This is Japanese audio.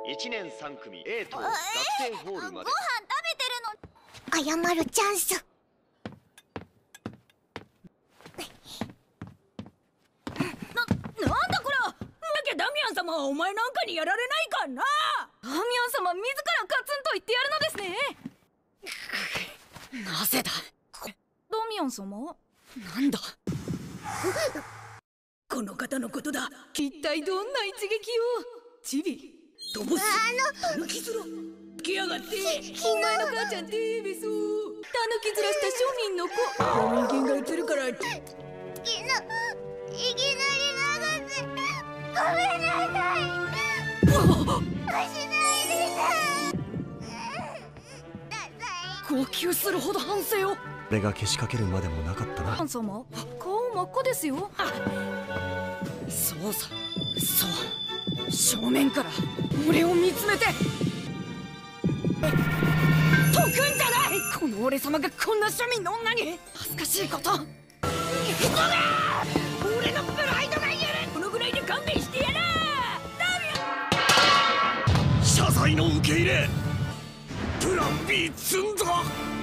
1年3組 A 棟学生ホールまで。 ご飯食べてるの。謝るチャンス。 なんだこら。なきゃダミアン様はお前なんかにやられないかな。ダミアン様自らガツンと言ってやるのですね。なぜだ。ダミアン様、なんだこの方のことだ。一体どんな一撃を。チビトボスタヌキ面来やがって。お前の母ちゃんテーベソタヌキ面した庶民の子。人間が映るからって。 いきなり流せ。ごめんなさい。しないでさ。 号泣するほど反省を。 俺がけしかけるまでもなかったな。 ハン様、顔真っ赤ですよ。そうさ、そう正面から俺を見つめて解くんじゃない。この俺様がこんな庶民の女に恥ずかしいこと。人が俺のプライドが許る。このぐらいで勘弁してやら。 謝罪の受け入れプラン B 積んだ。